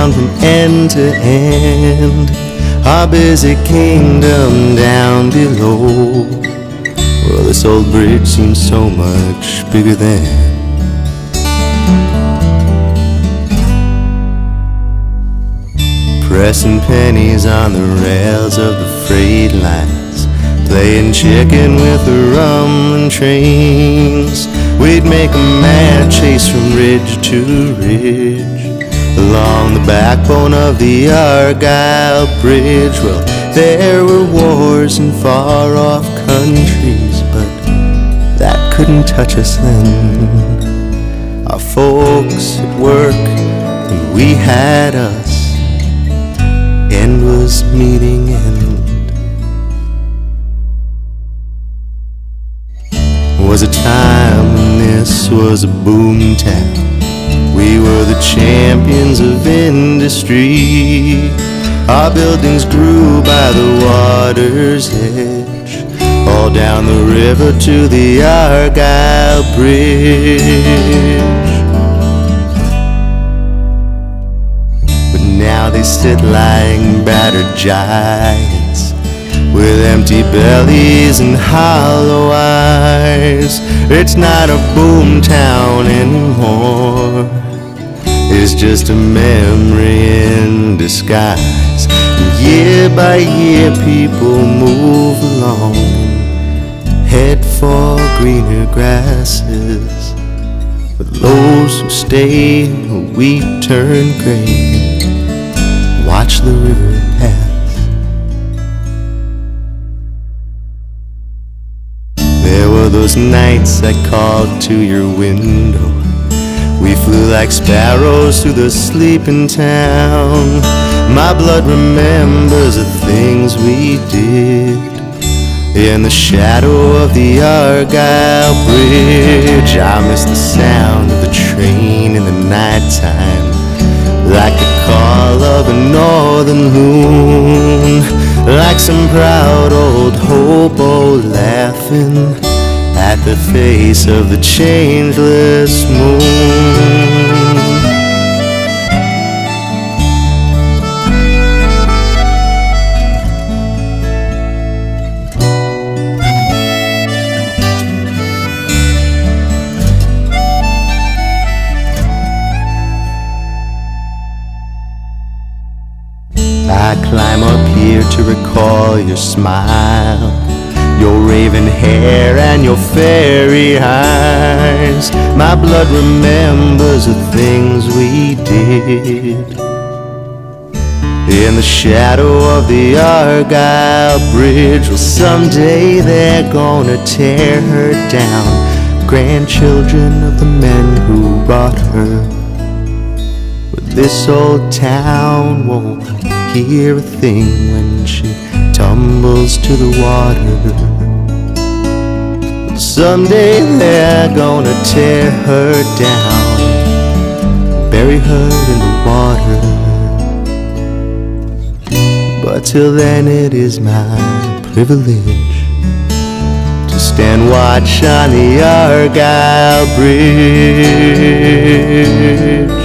town from end to end, our busy kingdom down below. Well, this old bridge seems so much bigger than. Pressing pennies on the rails of the freight lines, playing chicken with the rumbling trains. We'd make a mad chase from ridge to ridge along the backbone of the Argyle Bridge. Well, there were wars in far-off countries, but that couldn't touch us then. Our folks at work and we had us. End was meeting end. Was a time when this was a boom town. We were the champions of industry. Our buildings grew by the water's edge, all down the river to the Argyle Bridge. But now they sit lying battered giants, with empty bellies and hollow eyes. It's not a boom town anymore, it's just a memory in disguise. And year by year people move along, head for greener grasses. But those who stay, we turn gray, watch the river pass. There were those nights I called to your window. We flew like sparrows through the sleeping town. My blood remembers the things we did in the shadow of the Argyle Bridge. I miss the sound of the train in the nighttime, like the call of a northern loon, like some proud old hobo laughing at the face of the changeless moon. I climb up here to recall your smile, your raven hair and your fairy eyes. My blood remembers the things we did in the shadow of the Argyle Bridge. Well, someday they're gonna tear her down, grandchildren of the men who brought her. But this old town won't hear a thing when she tumbles to the water. Someday they're gonna tear her down, bury her in the water. But till then it is my privilege to stand watch on the Argyle Bridge.